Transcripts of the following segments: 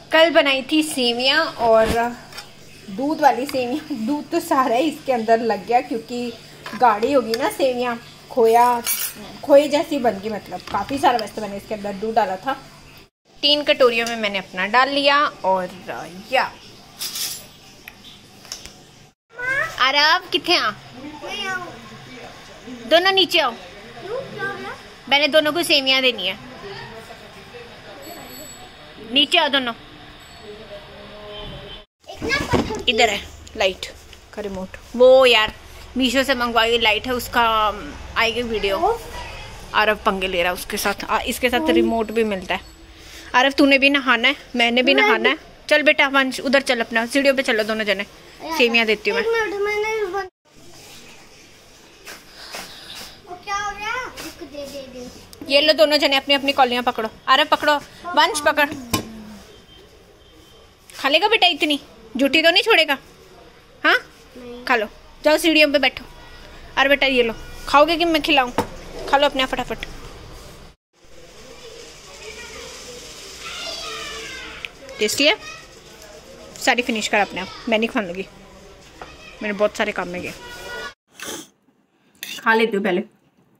कल बनाई थी सेवियां और दूध वाली सेवियां। दूध तो सारा ही इसके अंदर लग गया क्योंकि गाढ़ी होगी ना सेवियां, खोए जैसी बन गई, मतलब काफ़ी सारा। वैसे मैंने इसके अंदर दूध डाला था। 3 कटोरियों में मैंने अपना डाल लिया। और या आरव किथे आ, दोनों नीचे आओ। मैंने दोनों को सेवियां देनी है, नीचे आओ दोनों। इधर है लाइट का रिमोट, वो यार मीशो से मंगवाई लाइट है, उसका आएगी वीडियो। आरव पंगे ले रहा है उसके साथ। इसके साथ रिमोट भी मिलता है। आरव तूने भी नहाना है, मैंने भी नहाना है। चल बेटा वंश उधर चल, अपना सीढ़ियों पे चलो दोनों जने। सेवियां देती हूँ मैं। ये लो दोनों जने अपनी अपनी कौलियां पकड़ो। आरव पकड़ो, वंश पकड़। खा लेगा बेटा इतनी? झूठी तो नहीं छोड़ेगा? हाँ खा लो, जाओ सीढ़ियों पे बैठो। अरे बेटा ये लो, खाओगे कि मैं खिलाऊं? खा लो अपने फटाफट। टेस्टी है? सारी फिनिश कर अपने आप, मैं नहीं खा लूंगी, मैंने बहुत सारे काम में गए। खा लेती हूँ पहले।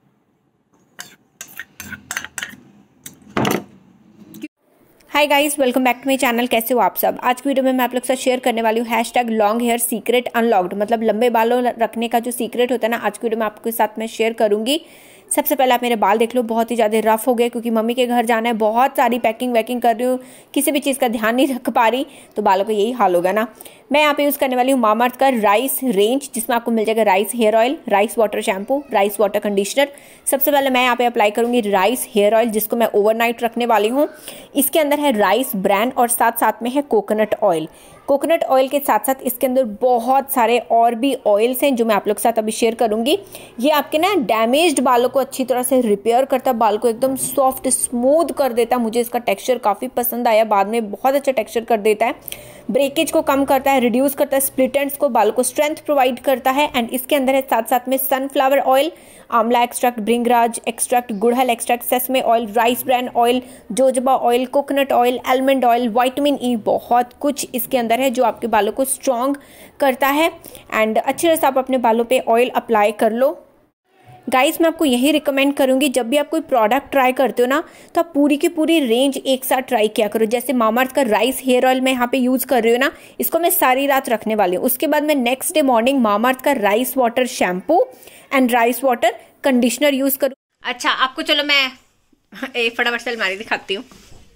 Hi guys, welcome back to my channel. कैसे हो आप सब? आज की वीडियो में मैं आप लोग के साथ शेयर करने वाली हूँ hashtag long hair secret unlocked, मतलब लंबे बालों रखने का जो सीक्रेट होता है ना, आज की वीडियो में आपके साथ मैं शेयर करूंगी। सबसे पहले आप मेरे बाल देख लो, बहुत ही ज़्यादा रफ हो गए क्योंकि मम्मी के घर जाना है। बहुत सारी पैकिंग वैकिंग कर रही हूँ, किसी भी चीज़ का ध्यान नहीं रख पा रही, तो बालों का यही हाल होगा ना। मैं यहाँ पे यूज़ करने वाली हूँ मामाअर्थ का राइस रेंज, जिसमें आपको मिल जाएगा rice hair oil, rice water shampoo, rice water conditioner. सबसे पहले मैं यहाँ पे अप्लाई करूँगी राइस हेयर ऑयल, जिसको मैं ओवरनाइट रखने वाली हूँ। इसके अंदर है राइस ब्रांड और साथ साथ में है कोकोनट ऑयल। कोकोनट ऑयल के साथ साथ इसके अंदर बहुत सारे और भी ऑयल्स हैं जो मैं आप लोग के साथ अभी शेयर करूंगी। ये आपके ना डैमेज्ड बालों को अच्छी तरह से रिपेयर करता है, बाल को एकदम सॉफ्ट स्मूथ कर देता है। मुझे इसका टेक्सचर काफ़ी पसंद आया, बाद में बहुत अच्छा टेक्सचर कर देता है। ब्रेकेज को कम करता है, रिड्यूस करता है स्प्लिट एंड्स को, बालों को स्ट्रेंथ प्रोवाइड करता है। एंड इसके अंदर है साथ साथ में sunflower oil, amla extract, bhringraj extract, gudhal extract, sesame oil, rice brand oil, jojoba oil, coconut oil, almond oil, vitamin E, बहुत कुछ इसके अंदर है जो आपके बालों को स्ट्रॉन्ग करता है। एंड अच्छी तरह से आप अपने बालों पे ऑयल अप्लाई कर लो। गाइस मैं आपको यही रिकमेंड करूंगी, जब भी आप कोई प्रोडक्ट ट्राई करते हो ना, तो आप पूरी की पूरी रेंज एक साथ ट्राई किया करो। जैसे मामाअर्थ का राइस हेयर ऑयल मैं यहाँ पे यूज़ कर रही हूँ ना, इसको मैं सारी रात रखने वाली हूँ। उसके बाद मैं नेक्स्ट डे मॉर्निंग मामाअर्थ का rice water shampoo and rice water conditioner use करूँ। अच्छा आपको चलो मैं एक फटाफट से अलमारी दिखाती हूँ।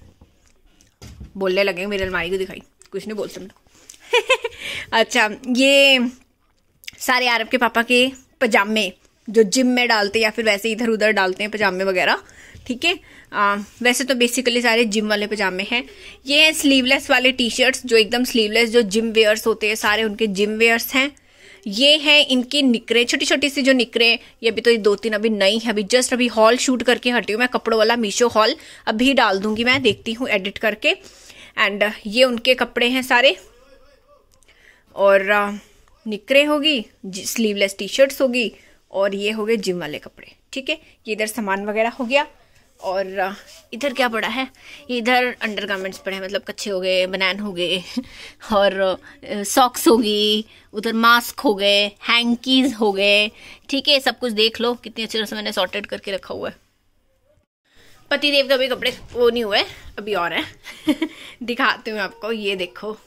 बोलने लगे मेरी अलमारी को दिखाई, कुछ नहीं बोल सकता। अच्छा ये सारे आरव के पापा के पजामे जो जिम में डालते हैं या फिर वैसे इधर उधर डालते हैं पजामे वगैरह, ठीक है। वैसे तो बेसिकली सारे जिम वाले पजामे हैं। ये हैं स्लीवलेस वाले टी शर्ट्स, जो एकदम स्लीवलेस जो जिम वेयर्स होते हैं, सारे उनके जिम वेयर्स हैं। ये हैं इनकी निकरे, छोटी छोटी सी जो निकरे। ये अभी तो ये 2-3 अभी नई है, अभी जस्ट अभी हॉल शूट करके हटी हूँ मैं, कपड़ों वाला मीशो हॉल अभी डाल दूंगी मैं, देखती हूँ एडिट करके। एंड ये उनके कपड़े हैं सारे। और निकरे होगी, स्लीवलेस टी शर्ट्स होगी, और ये हो गए जिम वाले कपड़े, ठीक है। ये इधर सामान वगैरह हो गया। और इधर क्या पड़ा है? इधर अंडरगारमेंट्स पड़े हैं, मतलब कच्छे हो गए, बनैन हो गए, और सॉक्स होगी, उधर मास्क हो गए, हैंकीज हो गए, ठीक है। सब कुछ देख लो कितनी अच्छी तरह से मैंने सॉर्टेड करके रखा हुआ है। पतिदेव का भी कपड़े वो नहीं हुए, अभी और है। दिखाती हूँ आपको, ये देखो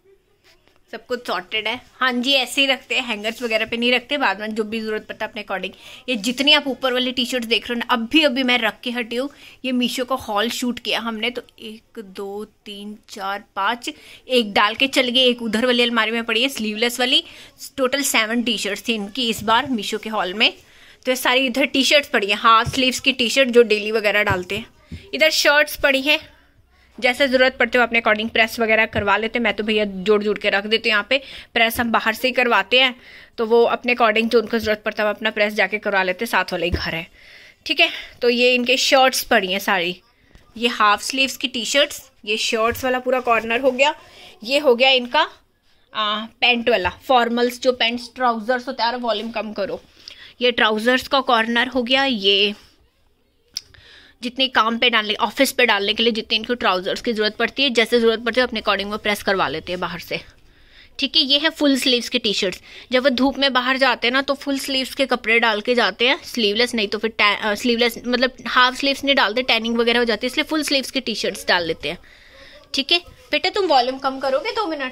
सब कुछ सॉर्टेड है। हाँ जी, ऐसे ही रखते हैं, हैंगर्स वगैरह पे नहीं रखते, बाद में जो भी जरूरत पड़ता है अपने अकॉर्डिंग। ये जितनी आप ऊपर वाली टी शर्ट देख रहे हो ना, अभी मैं रख के हटी हूँ। ये मीशो का हॉल शूट किया हमने, तो 1 2 3 4 5 एक डाल के चल गए, एक उधर वाली अलमारी में पड़ी है स्लीवलेस वाली। टोटल 7 टी शर्ट्स थी इनकी इस बार मीशो के हॉल में। तो ये सारी इधर टी शर्ट्स पड़ी है, हाफ स्लीव्स की टी शर्ट जो डेली वगैरह डालते हैं। इधर शर्ट्स पड़ी हैं, जैसे ज़रूरत पड़ते हो अपने अकॉर्डिंग प्रेस वगैरह करवा लेते हैं। मैं तो भैया जोड़ के रख देती हूँ यहाँ पे। प्रेस हम बाहर से ही करवाते हैं, तो वो अपने अकॉर्डिंग जो उनको ज़रूरत पड़ता है अपना प्रेस जाके करवा लेते हैं, साथ वाला ही घर है, ठीक है। तो ये इनके शर्ट्स पड़ी हैं सारी, ये हाफ स्लीव्स की टी शर्ट्स, ये शर्ट्स वाला पूरा कॉर्नर हो गया। ये हो गया इनका पैंट वाला, फॉर्मल्स जो पैंट्स ट्राउजर्स होता है, और वॉल्यूम कम करो। ये ट्राउजर्स का कॉर्नर हो गया। जितने काम पे डालने, ऑफिस पे डालने के लिए जितनी इनको ट्राउजर्स की जरूरत पड़ती है, जैसे जरूरत पड़ती है अपने अकॉर्डिंग वो प्रेस करवा लेते हैं बाहर से। ठीक है, ये है फुल स्लीव्स के टी शर्ट्स। जब वो धूप में बाहर जाते हैं ना तो फुल स्लीव्स के कपड़े डाल के जाते हैं, स्लीवलेस नहीं तो फिर स्लीवलेस मतलब हाफ स्लीव्स नहीं डालते, टैनिंग वगैरह हो जाती है, इसलिए फुल स्लीव्स के टी शर्ट्स डाल लेते हैं। ठीक है बेटे, तुम वॉल्यूम कम करोगे 2 मिनट?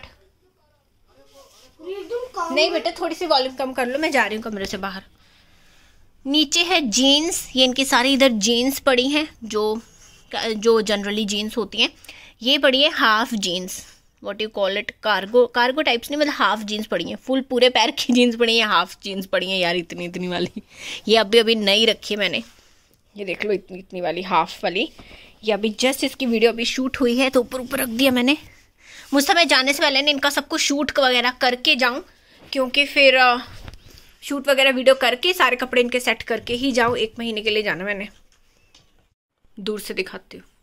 नहीं बेटे, थोड़ी सी वॉल्यूम कम कर लो, मैं जा रही हूँ कमरे से बाहर। नीचे है जीन्स, ये इनकी सारी इधर जीन्स पड़ी हैं जो जनरली जीन्स होती हैं। ये पड़ी है half jeans, what you call it, cargo types नहीं, मतलब हाफ जीन्स पड़ी हैं। फुल पूरे पैर की जीन्स पड़ी हैं, हाफ जीन्स पड़ी हैं यार, इतनी वाली। ये अभी नई रखी मैंने, ये देख लो इतनी वाली हाफ वाली। ये अभी जस्ट इसकी वीडियो अभी शूट हुई है तो ऊपर रख दिया मैंने। मुझसे मैं जाने से पहले इनका सब कुछ शूट वगैरह करके जाऊँ, क्योंकि फिर शूट वगैरह वीडियो करके सारे कपड़े इनके सेट करके ही जाऊँ। 1 महीने के लिए जाना मैंने। दूर से दिखाती हूँ,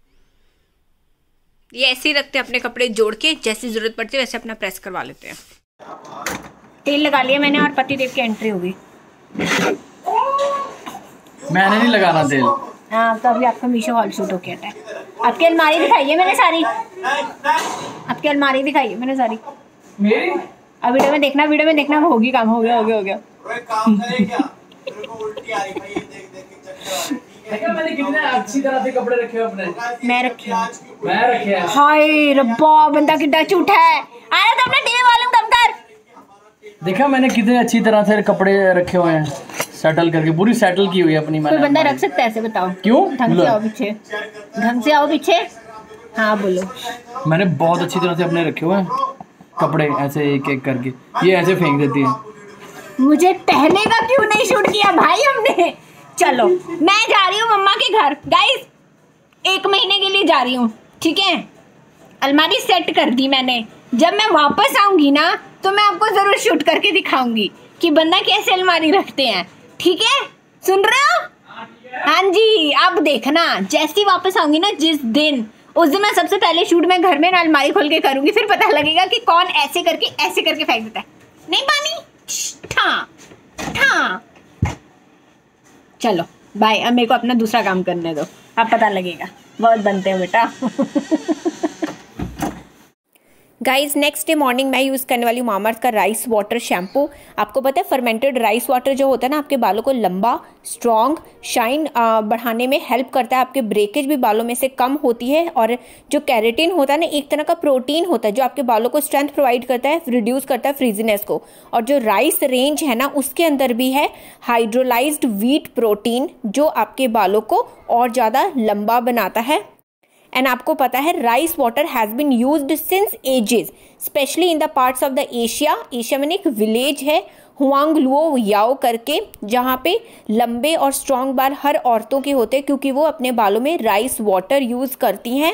ये ऐसे ही रखते हैं अपने कपड़े जोड़ के, जैसी जरूरत पड़ती है वैसे अपना प्रेस करवा लेते हैं। तेल लगा लिया मैंने और पतिदेव की एंट्री होगी। मैंने नहीं लगाना तेल। हाँ, तो अभी आपका मीशो हॉल शूट होके आता है। आपकी अलमारी दिखाई है मैंने सारी, आपकी अलमारी दिखाई है मैंने सारी मेरी। अब वीडियो में देखना होगी काम। हो गया। मैंने कितने अच्छी तरह से कपड़े रखे अपने। मैं रखे। हाय रब्बा, बंदा कितना झूठा है। आया तो अपना टीवी वॉल्यूम कम कर। देखा मैंने कितने अच्छी तरह से कपड़े रखे हुए हैं, सेटल करके, पूरी सेटल की हुई है अपनी। कोई बंदा रख सकता है ऐसे? बताओ क्यों? ढंग से आओ पीछे। हाँ बोलो। मैंने बहुत अच्छी तरह से अपने रखे हुए हैं कपड़े, ऐसे एक करके। ये ऐसे फेंक देती है। मुझे पहले का क्यों नहीं शूट किया भाई हमने? चलो मैं जा रही हूँ मम्मा के घर गाइस, 1 महीने के लिए जा रही हूँ। ठीक है, अलमारी सेट कर दी मैंने। जब मैं वापस आऊंगी ना तो मैं आपको जरूर शूट करके दिखाऊंगी कि बंदा कैसे अलमारी रखते हैं। ठीक है, सुन रहे हो? हाँ जी, अब देखना जैसी वापस आऊंगी ना जिस दिन, उस दिन मैं सबसे पहले शूट में घर में ना अलमारी खोल के करूंगी, फिर पता लगेगा कि कौन ऐसे करके फेंक देता है। नहीं पानी ठा। चलो बाय, अब मेरे को अपना दूसरा काम करने दो, अब पता लगेगा। बहुत बनते हैं बेटा। गाइज नेक्स्ट डे मॉर्निंग मैं यूज़ करने वाली हूँ मामाअर्थ का राइस वाटर शैम्पू। आपको पता है फर्मेंटेड राइस वाटर जो होता है ना, आपके बालों को लंबा, स्ट्रॉन्ग, शाइन बढ़ाने में हेल्प करता है। आपके ब्रेकेज भी बालों में से कम होती है। और जो कैरेटिन होता है ना, एक तरह का प्रोटीन होता है जो आपके बालों को स्ट्रेंथ प्रोवाइड करता है, रिड्यूस करता है फ्रीजीनेस को। और जो राइस रेंज है ना, उसके अंदर भी है हाइड्रोलाइज्ड व्हीट प्रोटीन जो आपके बालों को और ज़्यादा लंबा बनाता है। एंड आपको पता है rice water has been used since ages, specially in the parts of the Asia में एक विलेज है हुआंगलुओ याओ करके, जहाँ पे लंबे और स्ट्रॉन्ग बाल हर औरतों के होते हैं क्योंकि वो अपने बालों में राइस वाटर यूज़ करती हैं।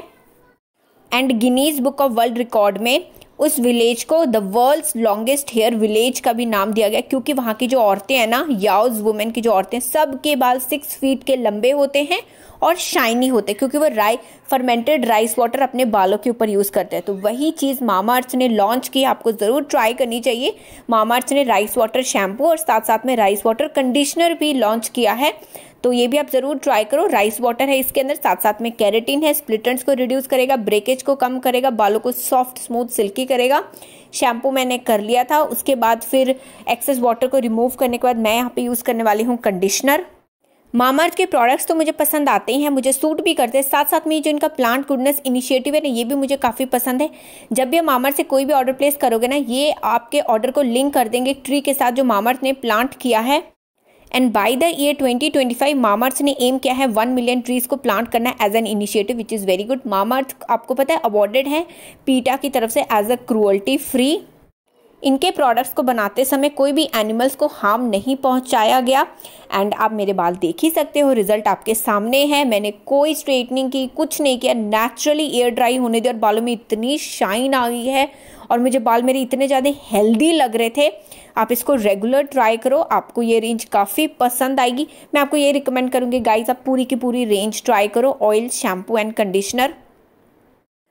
And Guinness book of world record में उस विलेज को the world's longest hair village का भी नाम दिया गया, क्योंकि वहाँ की जो औरतें हैं ना, याओज वुमेन की जो औरतें, सबके बाल 6 फीट के लंबे होते हैं और शाइनी होते हैं क्योंकि वो फर्मेंटेड राइस वाटर अपने बालों के ऊपर यूज़ करते हैं। तो वही चीज़ मामाअर्थ ने लॉन्च की, आपको ज़रूर ट्राई करनी चाहिए। मामाअर्थ ने राइस वाटर शैम्पू और साथ साथ में राइस वाटर कंडीशनर भी लॉन्च किया है, तो ये भी आप ज़रूर ट्राई करो। राइस वाटर है इसके अंदर, साथ साथ में कैरेटिन है, स्प्लिट एंड्स को रिड्यूस करेगा, ब्रेकेज को कम करेगा, बालों को सॉफ्ट, स्मूथ, सिल्की करेगा। शैम्पू मैंने कर लिया था, उसके बाद फिर एक्सेस वाटर को रिमूव करने के बाद मैं यहाँ पे यूज़ करने वाली हूँ कंडीशनर। मामाअर्थ के प्रोडक्ट्स तो मुझे पसंद आते ही हैं, मुझे सूट भी करते हैं। साथ साथ में जो इनका प्लांट गुडनेस इनिशिएटिव है ना, ये भी मुझे काफ़ी पसंद है। जब भी आप मामाअर्थ से कोई भी ऑर्डर प्लेस करोगे ना, ये आपके ऑर्डर को लिंक कर देंगे एक ट्री के साथ जो मामाअर्थ ने प्लांट किया है। And by the year 2025 Mamaearth ने एम किया है 1 मिलियन ट्रीज को प्लांट करना as an initiative, which is very good. Mamaearth आपको पता है अवॉर्डेड है पीटा की तरफ से एज अ क्रूअल्टी फ्री। इनके प्रोडक्ट्स को बनाते समय कोई भी एनिमल्स को हार्म नहीं पहुंचाया गया। एंड आप मेरे बाल देख ही सकते हो, रिजल्ट आपके सामने है। मैंने कोई स्ट्रेटनिंग की, कुछ नहीं किया, नेचुरली एयर ड्राई होने दिया और बालों में इतनी शाइन आ गई है और मुझे बाल मेरे इतने ज़्यादा हेल्दी लग रहे थे। आप इसको रेगुलर ट्राई करो, आपको ये रेंज काफ़ी पसंद आएगी। मैं आपको ये रिकमेंड करूँगी गाइज, आप पूरी की पूरी रेंज ट्राई करो, ऑयल, शैम्पू एंड कंडीशनर।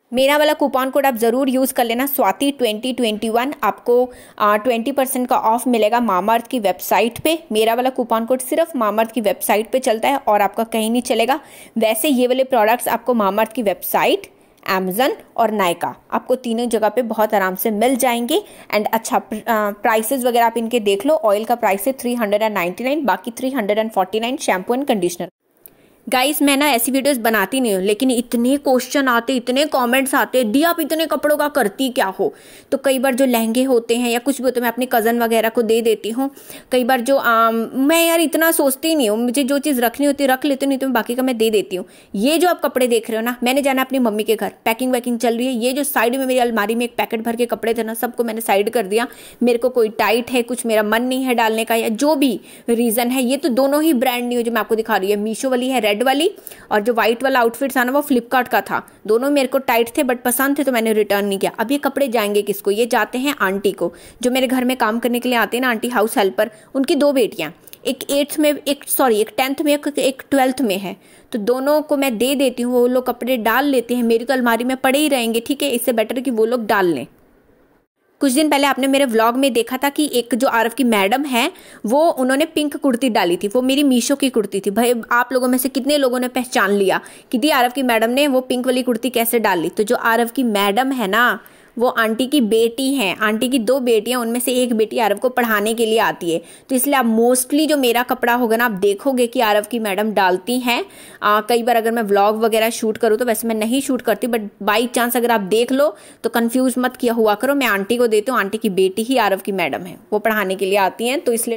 मेरा वाला कूपन कोड आप ज़रूर यूज़ कर लेना, स्वाति 2021। आपको 20% का ऑफ मिलेगा मामाअर्थ की वेबसाइट पे। मेरा वाला कूपन कोड सिर्फ मामाअर्थ की वेबसाइट पे चलता है और आपका कहीं नहीं चलेगा। वैसे ये वाले प्रोडक्ट्स आपको मामाअर्थ की वेबसाइट, अमेजन और नायका, आपको तीनों जगह पे बहुत आराम से मिल जाएंगे। एंड अच्छा प्राइसेस वगैरह आप इनके देख लो। ऑयल का प्राइस है 399, बाकी 349 शैम्पू एंड कंडीशनर। गाइस मैं ना ऐसी वीडियोस बनाती नहीं हूँ, लेकिन इतने क्वेश्चन आते, इतने कमेंट्स आते, दी आप इतने कपड़ों का करती क्या हो। तो कई बार जो लहंगे होते हैं या कुछ भी होते हैं मैं अपने कज़न वगैरह को दे देती हूँ। कई बार जो मैं यार इतना सोचती नहीं हूँ, मुझे जो चीज़ रखनी होती है रख लेती हूँ, नहीं तो बाकी का मैं दे देती हूँ। ये जो आप कपड़े देख रहे हो ना, मैंने जाना अपनी मम्मी के घर, पैकिंग वैकिंग चल रही है। ये जो साइड में मेरी अलमारी में एक पैकेट भर के कपड़े थे ना, सबको मैंने साइड कर दिया। मेरे को कोई टाइट है, कुछ मेरा मन नहीं है डालने का, या जो भी रीज़न है। ये तो दोनों ही ब्रांड न्यू जो मैं आपको दिखा रही है, मीशो वाली है रेड वाली, और जो व्हाइट वाला आउटफिट था ना वो फ्लिपकार्ट का था। दोनों मेरे को टाइट थे बट पसंद थे तो मैंने रिटर्न नहीं किया। अब ये कपड़े जाएंगे किसको? ये जाते हैं आंटी को, जो मेरे घर में काम करने के लिए आते हैं ना, आंटी हाउस हेल्पर। उनकी 2 बेटियां, एक 8th में, एक 10th में, एक 12th में है। तो दोनों को मैं दे देती हूँ, वो लोग कपड़े डाल लेते हैं। मेरी तो अलमारी में पड़े ही रहेंगे, ठीक है। इससे बेटर कि वो लोग डाल लें। कुछ दिन पहले आपने मेरे व्लॉग में देखा था कि एक जो आरव की मैडम है वो उन्होंने पिंक कुर्ती डाली थी। वो मेरी मीशो की कुर्ती थी। भाई आप लोगों में से कितने लोगों ने पहचान लिया कि दी आरव की मैडम ने वो पिंक वाली कुर्ती कैसे डाली। तो जो आरव की मैडम है ना, वो आंटी की बेटी हैं। आंटी की 2 बेटियां, उनमें से एक बेटी आरव को पढ़ाने के लिए आती है। तो इसलिए आप मोस्टली जो मेरा कपड़ा होगा ना, आप देखोगे कि आरव की मैडम डालती हैं। कई बार अगर मैं व्लॉग वगैरह शूट करूँ तो वैसे मैं नहीं शूट करती, बट बाई चांस अगर आप देख लो तो कंफ्यूज मत किया हुआ करो। मैं आंटी को देती हूँ, आंटी की बेटी ही आरव की मैडम है, वो पढ़ाने के लिए आती हैं। तो इसलिए